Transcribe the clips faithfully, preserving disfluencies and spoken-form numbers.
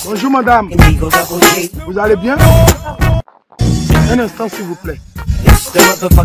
Bonjour madame. Vous allez bien? Un instant s'il vous plaît. Vous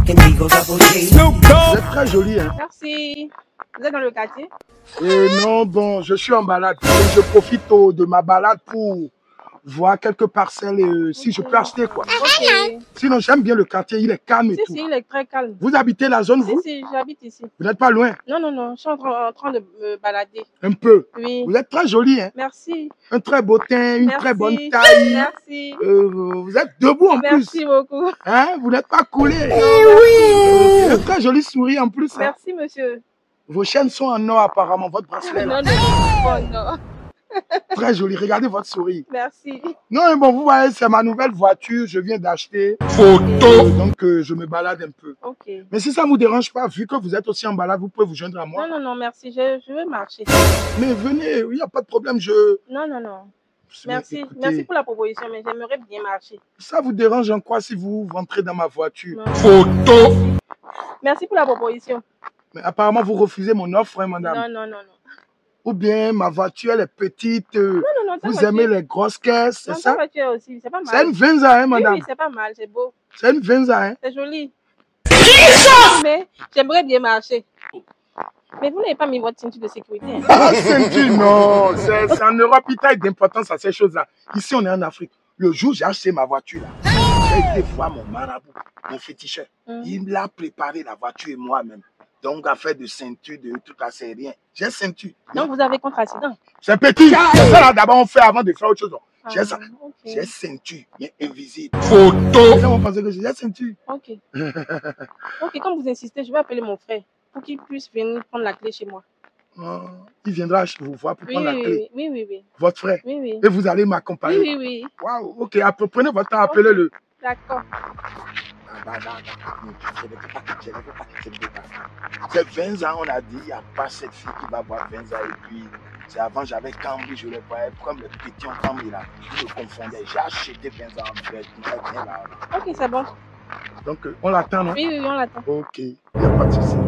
êtes très jolie, hein? Merci. Vous êtes dans le quartier? Et non, bon, je suis en balade. Et je profite oh, de ma balade pour voir quelques parcelles et euh, si okay. je peux acheter quoi. Okay. Sinon, j'aime bien le quartier, il est calme et si, tout. Si, il est très calme. Vous habitez la zone, vous? Si, si, j'habite ici. Vous n'êtes pas loin? Non, non, non, je suis en train, en train de me balader. Un peu? Oui. Vous êtes très jolie, hein? Merci. Un très beau teint, une Merci. très bonne taille. Merci. Euh, vous êtes debout en Merci plus. Merci beaucoup. Hein? Vous n'êtes pas coulé. Eh oui. Vous êtes très jolie souris en plus. Merci, hein? monsieur. Vos chaînes sont en or apparemment, votre bracelet là. Non, non, non, non. Très joli, regardez votre souris. Merci. Non, mais bon, vous voyez, c'est ma nouvelle voiture, je viens d'acheter. Photo. Euh, donc, euh, je me balade un peu. Ok. Mais si ça ne vous dérange pas, vu que vous êtes aussi en balade, vous pouvez vous joindre à moi. Non, non, non, merci, je, je veux marcher. Mais venez, il n'y a pas de problème, je... Non, non, non. Merci, écoutez, merci pour la proposition, mais j'aimerais bien marcher. Ça vous dérange en quoi si vous rentrez dans ma voiture? Non. Photo. Merci pour la proposition. Mais apparemment, vous refusez mon offre, hein, madame. Non, non, non, non. Ou bien ma voiture, elle est petite. Euh, non, non, non, vous voiture... aimez les grosses caisses, c'est ça? Ta voiture aussi, c'est pas mal. C'est une Venza, hein, madame? Oui, oui, c'est pas mal, c'est beau. C'est une Venza, hein? C'est joli. Mais j'aimerais bien marcher. Mais vous n'avez pas mis votre ceinture de sécurité. Hein? Ah, ceinture, non. C'est en Europe, il taille d'importance à ces choses-là. Ici, on est en Afrique. Le jour où j'ai acheté ma voiture, là, j'ai été voir mon marabout, mon féticheur. Mm. Il l'a préparé, la voiture, et moi-même. Donc, affaire de ceinture, de tout ça, c'est rien. J'ai ceinture. Donc, vous avez contre-accident? C'est petit. C'est ça, là, d'abord, on fait avant de faire autre chose. Ah, j'ai ça. Okay. J'ai ceinture, mais invisible. Photo. Les gens vont penser que j'ai ceinture. Ok. Ok, comme vous insistez, je vais appeler mon frère pour qu'il puisse venir prendre la clé chez moi. Oh, il viendra vous voir pour oui, prendre oui, la clé. Oui, oui, oui. Votre frère? Oui, oui. Et vous allez m'accompagner? Oui, oui, oui. Waouh, ok. Prenez votre temps, appelez-le. D'accord. C'est vingt ans, on a dit, il n'y a pas cette fille qui va avoir vingt ans. Et puis, c'est avant, j'avais Cambri, je le voyais comme le petit en Cambri là. Je me confondais. J'ai acheté vingt ans en fait. Ok, c'est bon. Donc, on l'attend, non? Oui, oui, on l'attend. Ok, il n'y a pas de souci.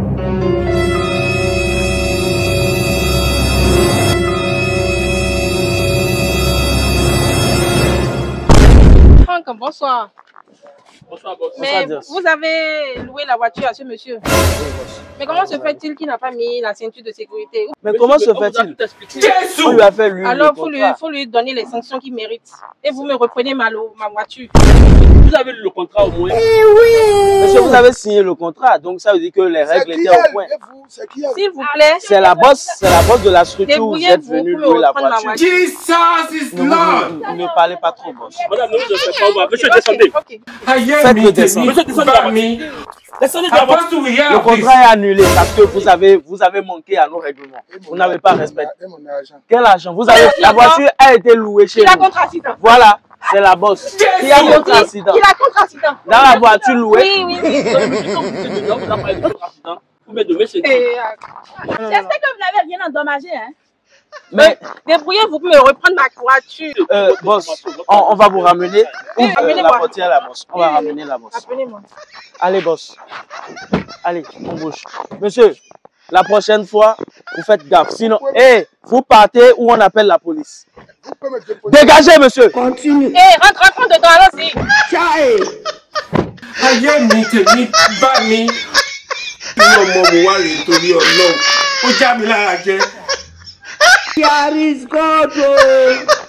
Franck, bonsoir. Bonsoir, bonsoir. Mais vous avez loué la voiture à ce monsieur. Oui, mais comment se fait-il qu'il n'a pas mis la ceinture de sécurité? Mais monsieur, comment se fait-il? On lui a fait lui. Alors, il faut lui, faut lui donner les sanctions qu'il mérite. Et vous me reprenez ma, ma voiture. Vous avez lu le contrat au moins? Eh oui! Monsieur, vous avez signé le contrat, donc ça veut dire que les règles étaient au point. S'il vous plaît. C'est la boss, c'est la boss de la structure où vous êtes venu louer la voiture. Jesus is Lord! Ne, ne parlez pas trop, boss. Madame, ne me faites pas. Monsieur, descendez. Faites-le descendre. Monsieur, descendez. Descendez de la voiture. Le contrat est annulé parce que vous avez, vous avez manqué à nos règlements. Vous n'avez pas respecté. Quel argent? Vous avez, la voiture a été louée chez vous. Il a contre-accident. Voilà, c'est la boss. Qui a contre-accident? Il a contre-accident. Dans la voiture louée? Oui, oui, oui. J'espère que vous n'avez rien endommagé, hein? Mais débrouillez-vous pour me reprendre ma voiture. Euh, boss, on, on va vous ramener. Oui, euh, la portière, la boss. On va oui, ramener la boss. Appelez-moi. Allez, boss. Allez, on bouge. Monsieur, la prochaine fois, vous faites gaffe. Sinon, hé, hey, vous partez ou on appelle la police. Dégagez, monsieur. Continue. Hé, hey, rentre, rentre dedans, allons-y. Ciao. Aïe, mi, te mi, ba mi. Yaris God.